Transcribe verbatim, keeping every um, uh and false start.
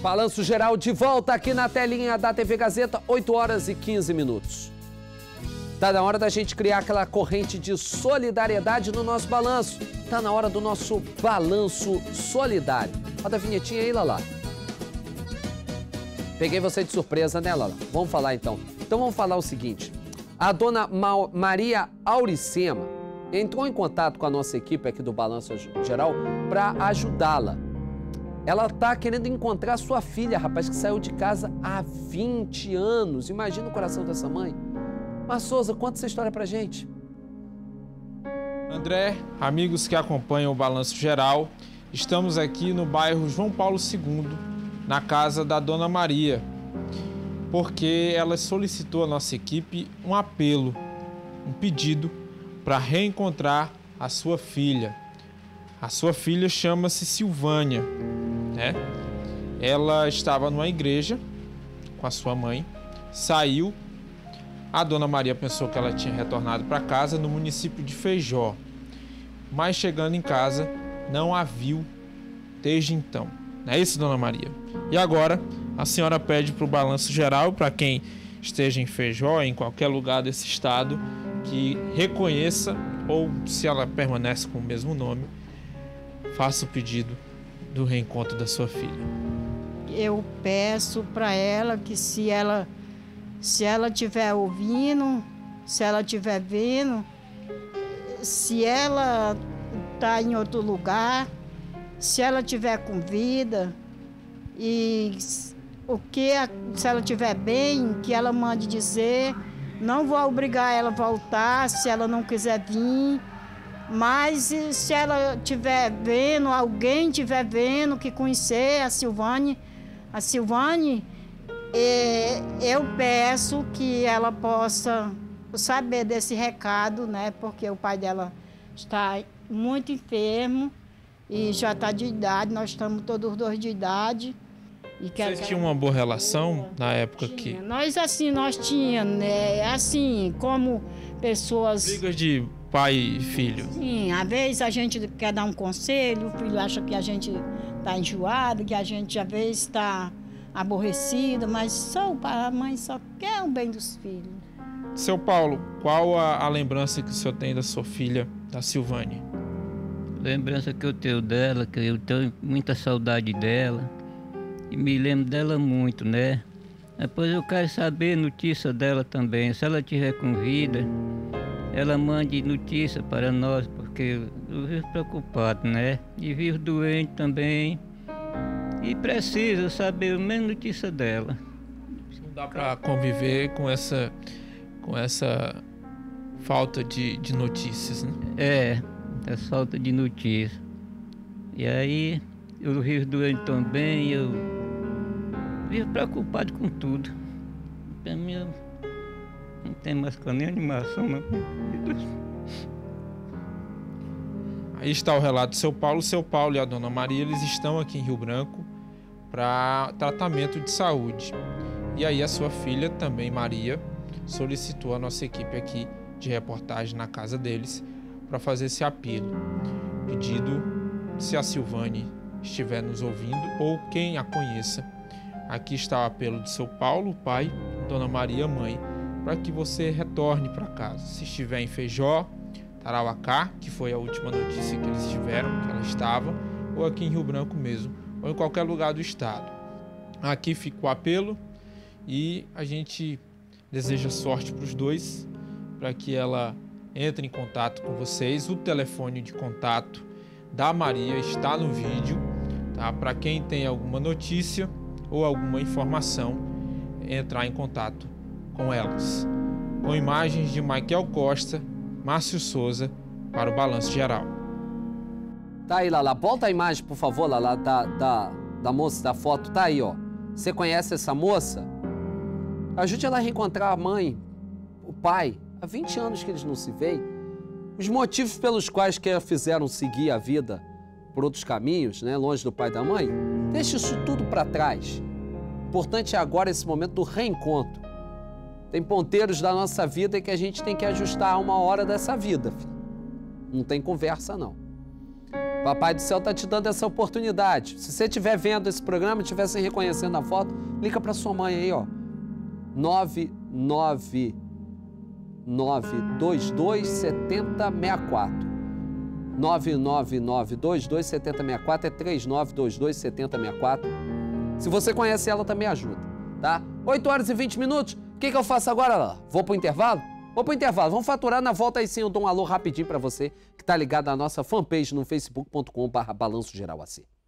Balanço Geral de volta aqui na telinha da T V Gazeta, oito horas e quinze minutos. Tá na hora da gente criar aquela corrente de solidariedade no nosso balanço. Tá na hora do nosso balanço solidário. Roda a vinhetinha aí, Lala. Peguei você de surpresa, né, Lala? Vamos falar então. Então vamos falar o seguinte. A dona Ma Maria Auricema entrou em contato com a nossa equipe aqui do Balanço Geral para ajudá-la. Ela tá querendo encontrar sua filha, rapaz, que saiu de casa há vinte anos. Imagina o coração dessa mãe. Mas, Souza, conta essa história pra gente. André, amigos que acompanham o Balanço Geral, estamos aqui no bairro João Paulo segundo, na casa da Dona Maria, porque ela solicitou à nossa equipe um apelo, um pedido para reencontrar a sua filha. A sua filha chama-se Silvânia, né? Ela estava numa igreja com a sua mãe, saiu. A Dona Maria pensou que ela tinha retornado para casa no município de Feijó, mas chegando em casa não a viu desde então. Não é isso, Dona Maria? E agora a senhora pede para o Balanço Geral, para quem esteja em Feijó, em qualquer lugar desse estado, que reconheça, ou se ela permanece com o mesmo nome, faça o pedido do reencontro da sua filha. Eu peço para ela que se ela se ela estiver ouvindo, se ela estiver vendo, se ela está em outro lugar, se ela estiver com vida, e o que, se ela estiver bem, que ela mande dizer. Não vou obrigar ela a voltar se ela não quiser vir, mas se ela estiver vendo, alguém estiver vendo, que conhecer a Silvânia, a Silvânia, eu peço que ela possa saber desse recado, né? Porque o pai dela está muito enfermo e já está de idade, nós estamos todos dois de idade. E que Vocês tinham uma boa relação na época tinha. que... Nós, assim, nós tínhamos, né? Assim, como pessoas... Brigas de pai e filho. Sim, às vezes a gente quer dar um conselho, o filho acha que a gente está enjoado, que a gente às vezes está aborrecido, mas só a mãe só quer o bem dos filhos. Seu Paulo, qual a, a lembrança que o senhor tem da sua filha, da Silvânia? Lembrança que eu tenho dela, que eu tenho muita saudade dela e me lembro dela muito, né? Depois eu quero saber notícia dela também. Se ela tiver com vida, ela mande notícia para nós, porque eu vivo preocupado, né? E vivo doente também. E preciso saber a mesma notícia dela. Não dá para conviver com essa, com essa falta de, de notícias, né? É, essa falta de notícia. E aí, eu vivo doente também, eu vivo preocupado com tudo. Para mim, eu não tem mais com nem animação, não. Aí está o relato do seu Paulo. O seu Paulo e a Dona Maria, eles estão aqui em Rio Branco para tratamento de saúde. E aí a sua filha, também Maria, solicitou a nossa equipe aqui de reportagem na casa deles para fazer esse apelo. Pedido, se a Silvânia estiver nos ouvindo ou quem a conheça. Aqui está o apelo de seu Paulo, pai, Dona Maria, mãe, para que você retorne para casa. Se estiver em Feijó, Tarauacá, que foi a última notícia que eles tiveram, que ela estava, ou aqui em Rio Branco mesmo, ou em qualquer lugar do estado. Aqui fica o apelo e a gente deseja sorte para os dois, para que ela entre em contato com vocês. O telefone de contato da Maria está no vídeo, tá? Para quem tem alguma notícia ou alguma informação, entrar em contato com elas. Com imagens de Michael Costa, Márcio Souza, para o Balanço Geral. Tá aí, Lala. Volta a imagem, por favor, Lala, da, da, da moça, da foto. Tá aí, ó. Você conhece essa moça? Ajude ela a reencontrar a mãe, o pai. Há vinte anos que eles não se veem. Os motivos pelos quais que a fizeram seguir a vida por outros caminhos, né, longe do pai e da mãe, deixa isso tudo para trás. O importante é agora esse momento do reencontro. Tem ponteiros da nossa vida que a gente tem que ajustar a uma hora dessa vida, filho. Não tem conversa, não. Papai do céu tá te dando essa oportunidade. Se você estiver vendo esse programa, estiver se reconhecendo na foto, liga para sua mãe aí, ó. nove nove nove dois dois sete zero seis quatro. nove nove nove dois dois sete zero seis quatro é três nove dois dois sete zero seis quatro. Se você conhece ela, também ajuda, tá? oito horas e vinte minutos. O que, que eu faço agora, Lá? Vou pro intervalo? Vou pro intervalo. Vamos faturar na volta aí sim. Eu dou um alô rapidinho para você que tá ligado à nossa fanpage no facebook ponto com barra Balanço Geral A C.